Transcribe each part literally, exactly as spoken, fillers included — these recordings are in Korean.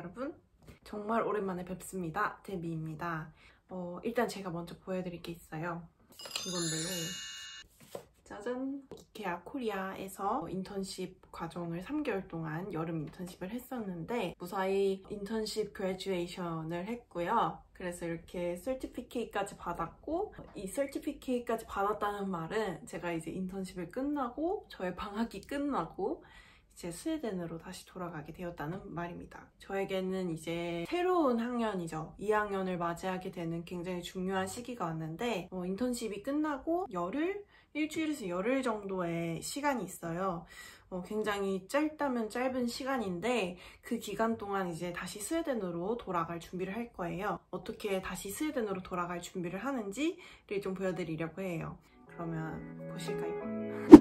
여러분, 정말 오랜만에 뵙습니다. 데비입니다. 어, 일단 제가 먼저 보여드릴 게 있어요. 이건데요. 짜잔! 이케아 코리아에서 인턴십 과정을 삼 개월 동안 여름 인턴십을 했었는데 무사히 인턴십 그래듀에이션을 했고요. 그래서 이렇게 서티피케이트까지 받았고, 이 서티피케이트까지 받았다는 말은 제가 이제 인턴십을 끝나고 저의 방학이 끝나고 이제 스웨덴으로 다시 돌아가게 되었다는 말입니다. 저에게는 이제 새로운 학년이죠. 이 학년을 맞이하게 되는 굉장히 중요한 시기가 왔는데 어, 인턴십이 끝나고 열흘? 일주일에서 열흘 정도의 시간이 있어요. 어, 굉장히 짧다면 짧은 시간인데 그 기간 동안 이제 다시 스웨덴으로 돌아갈 준비를 할 거예요. 어떻게 다시 스웨덴으로 돌아갈 준비를 하는지를 좀 보여드리려고 해요. 그러면 보실까요?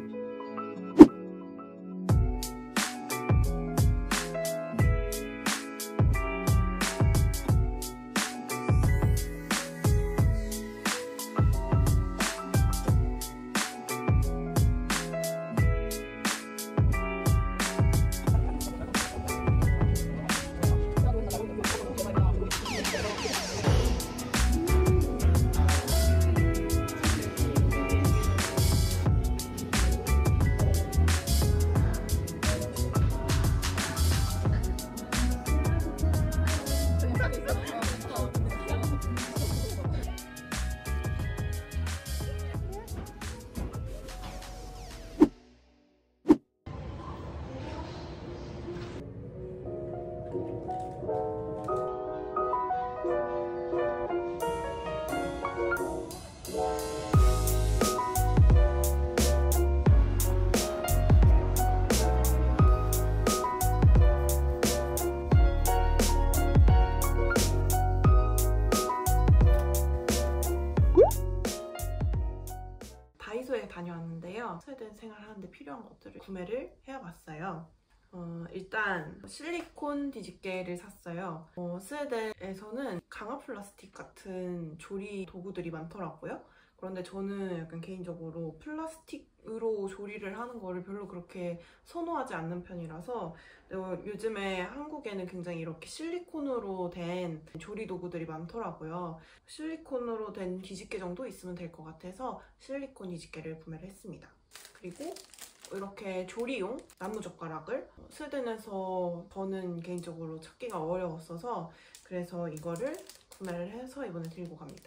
다이소에 다녀왔는데요. 스웨덴 생활하는데 필요한 것들을 구매를 해봤어요. 어, 일단 실리콘 뒤집개를 샀어요. 어, 스웨덴에서는 강화 플라스틱 같은 조리 도구들이 많더라고요. 그런데 저는 약간 개인적으로 플라스틱으로 조리를 하는 거를 별로 그렇게 선호하지 않는 편이라서 어, 요즘에 한국에는 굉장히 이렇게 실리콘으로 된 조리 도구들이 많더라고요. 실리콘으로 된 뒤집개 정도 있으면 될 것 같아서 실리콘 뒤집개를 구매를 했습니다. 그리고 이렇게 조리용 나무젓가락을 스웨덴에서 저는 개인적으로 찾기가 어려웠어서 그래서 이거를 구매를 해서 이번에 들고 갑니다.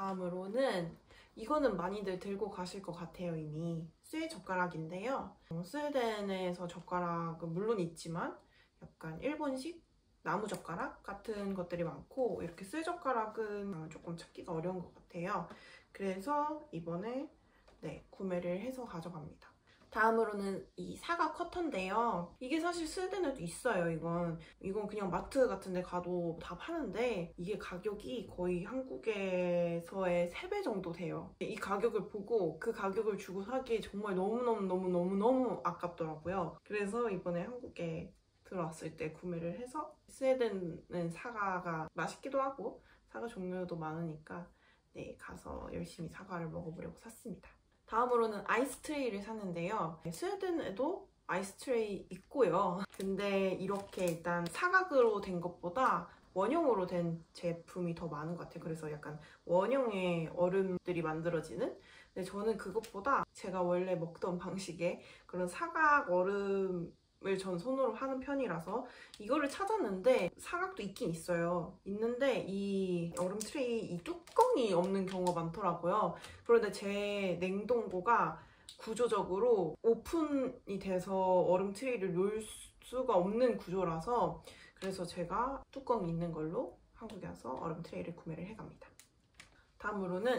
다음으로는 이거는 많이들 들고 가실 것 같아요. 이미 쇠 젓가락인데요. 스웨덴에서 젓가락은 물론 있지만 약간 일본식 나무 젓가락 같은 것들이 많고 이렇게 쇠 젓가락은 조금 찾기가 어려운 것 같아요. 그래서 이번에 네, 구매를 해서 가져갑니다. 다음으로는 이 사과 커터인데요. 이게 사실 스웨덴에도 있어요. 이건 이건 그냥 마트 같은 데 가도 다 파는데 이게 가격이 거의 한국에서의 세 배 정도 돼요. 이 가격을 보고 그 가격을 주고 사기에 정말 너무너무너무너무너무 아깝더라고요. 그래서 이번에 한국에 들어왔을 때 구매를 해서 스웨덴은 사과가 맛있기도 하고 사과 종류도 많으니까 네, 가서 열심히 사과를 먹어보려고 샀습니다. 다음으로는 아이스 트레이를 샀는데요. 스웨덴에도 아이스 트레이 있고요. 근데 이렇게 일단 사각으로 된 것보다 원형으로 된 제품이 더 많은 것 같아요. 그래서 약간 원형의 얼음들이 만들어지는? 근데 저는 그것보다 제가 원래 먹던 방식의 그런 사각 얼음 을 전 선호를 하는 편이라서 이거를 찾았는데 사각도 있긴 있어요. 있는데 이 얼음 트레이 이 뚜껑이 없는 경우가 많더라고요. 그런데 제 냉동고가 구조적으로 오픈이 돼서 얼음 트레이를 놓을 수가 없는 구조라서 그래서 제가 뚜껑이 있는 걸로 한국에 와서 얼음 트레이를 구매를 해갑니다. 다음으로는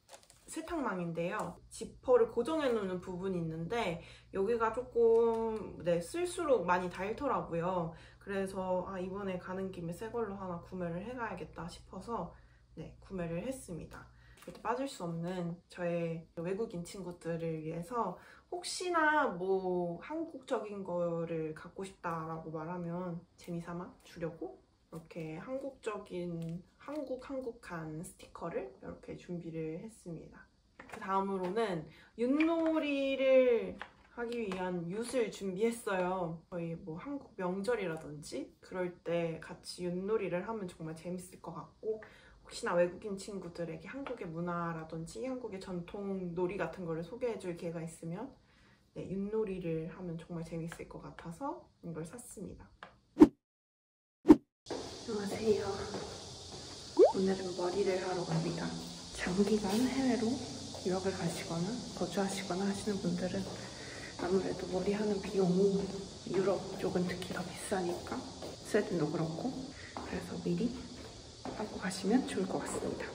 세탁망인데요. 지퍼를 고정해 놓는 부분이 있는데 여기가 조금 네, 쓸수록 많이 닳더라고요. 그래서 아, 이번에 가는 김에 새 걸로 하나 구매를 해가야겠다 싶어서 네, 구매를 했습니다. 이렇게 빠질 수 없는 저의 외국인 친구들을 위해서 혹시나 뭐 한국적인 거를 갖고 싶다라고 말하면 재미삼아 주려고 이렇게 한국적인 한국 한국한 스티커를 이렇게 준비를 했습니다. 그 다음으로는 윷놀이를 하기 위한 윷을 준비했어요. 저희 뭐 한국 명절이라든지 그럴 때 같이 윷놀이를 하면 정말 재밌을 것 같고, 혹시나 외국인 친구들에게 한국의 문화라든지 한국의 전통 놀이 같은 거를 소개해줄 기회가 있으면 네, 윷놀이를 하면 정말 재밌을 것 같아서 이걸 샀습니다. 안녕하세요. 오늘은 머리를 하러 갑니다. 장기간 해외로 유학을 가시거나 거주하시거나 하시는 분들은 아무래도 머리하는 비용이 유럽 쪽은 특히 더 비싸니까, 스웨덴도 그렇고, 그래서 미리 하고 가시면 좋을 것 같습니다.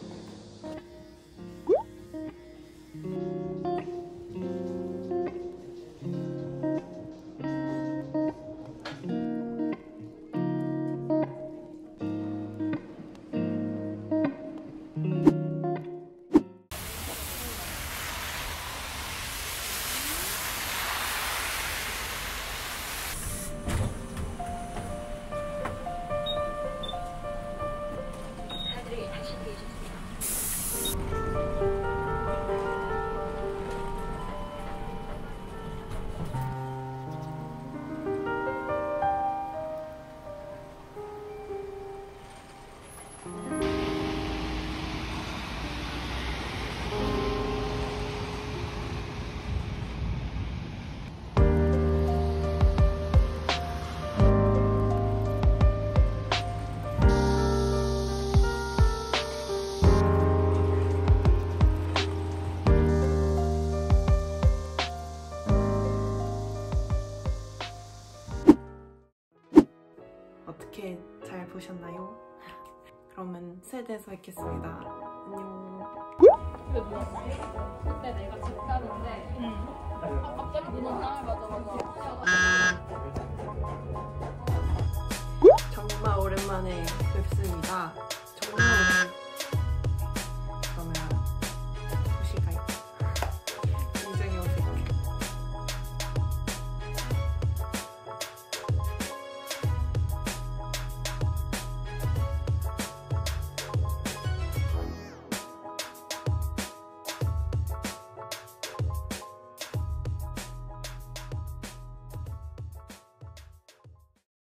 어떻게 잘 보셨나요? 그러면 스웨덴에서 뵙겠습니다. 안녕. 그게 뭐였지? 그때 내가 집 가는데 응. 아, 갑자기 눈이 땅을 맞아가지고 정말 오랜만에 뵙습니다.